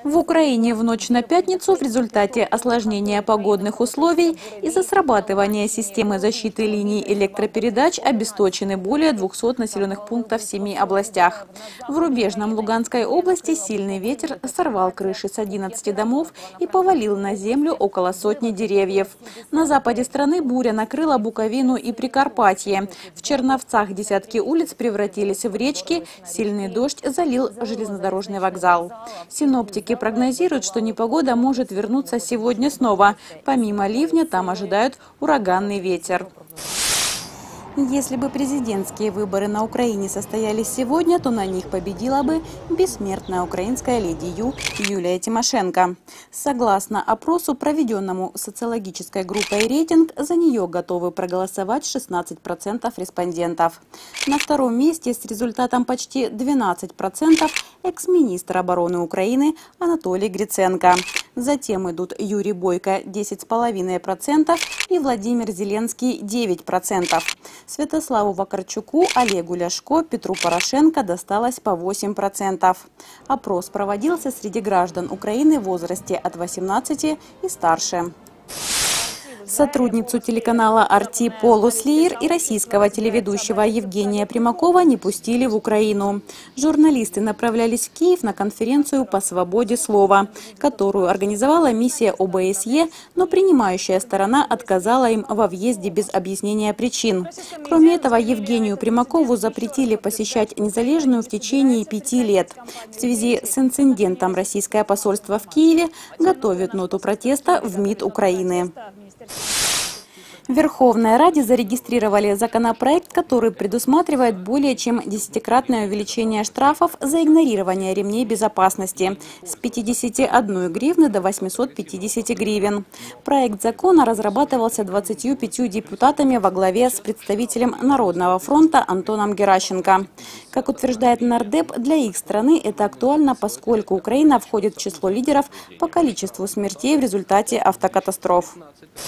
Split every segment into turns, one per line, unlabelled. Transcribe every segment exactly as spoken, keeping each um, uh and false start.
В Украине в ночь на пятницу в результате осложнения погодных условий из-за срабатывания системы защиты линий электропередач обесточены более двухсот населенных пунктов в семи областях. В рубежном Луганской области сильный ветер сорвал крыши с одиннадцати домов и повалил на землю около сотни деревьев. На западе страны буря накрыла Буковину и Прикарпатье. В Черновцах десятки улиц превратились в речки, сильный дождь залил железнодорожный вокзал. Синоптики прогнозируют, что непогода может вернуться сегодня снова. Помимо ливня, там ожидают ураганный ветер. Если бы президентские выборы на Украине состоялись сегодня, то на них победила бы бессмертная украинская леди Ю Юлия Тимошенко. Согласно опросу, проведенному социологической группой «Рейтинг», за нее готовы проголосовать шестнадцать процентов респондентов. На втором месте с результатом почти двенадцать процентов экс-министр обороны Украины Анатолий Гриценко. Затем идут Юрий Бойко – десять целых пять десятых процента и Владимир Зеленский – девять процентов. Святославу Вакарчуку, Олегу Ляшко, Петру Порошенко досталось по восемь процентов. Опрос проводился среди граждан Украины в возрасте от восемнадцати и старше. Сотрудницу телеканала «Арти» Полу Слиер и российского телеведущего Евгения Примакова не пустили в Украину. Журналисты направлялись в Киев на конференцию по свободе слова, которую организовала миссия О Бэ С Е, но принимающая сторона отказала им во въезде без объяснения причин. Кроме этого, Евгению Примакову запретили посещать Незалежную в течение пяти лет. В связи с инцидентом российское посольство в Киеве готовит ноту протеста в МИД Украины. В Верховной Раде зарегистрировали законопроект, который предусматривает более чем десятикратное увеличение штрафов за игнорирование ремней безопасности с пятидесяти одной гривны до восьмисот пятидесяти гривен. Проект закона разрабатывался двадцатью пятью депутатами во главе с представителем Народного фронта Антоном Геращенко. Как утверждает нардеп, для их страны это актуально, поскольку Украина входит в число лидеров по количеству смертей в результате автокатастроф.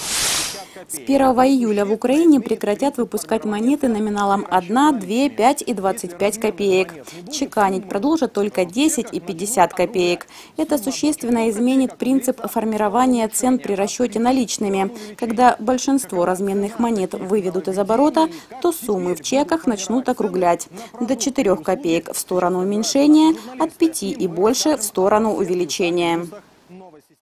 С первого июля в Украине прекратят выпускать монеты номиналом одна, две, пять и двадцать пять копеек. Чеканить продолжат только десять и пятьдесят копеек. Это существенно изменит принцип формирования цен при расчете наличными. Когда большинство разменных монет выведут из оборота, то суммы в чеках начнут округлять. До четырёх копеек в сторону уменьшения, от пяти и больше в сторону увеличения.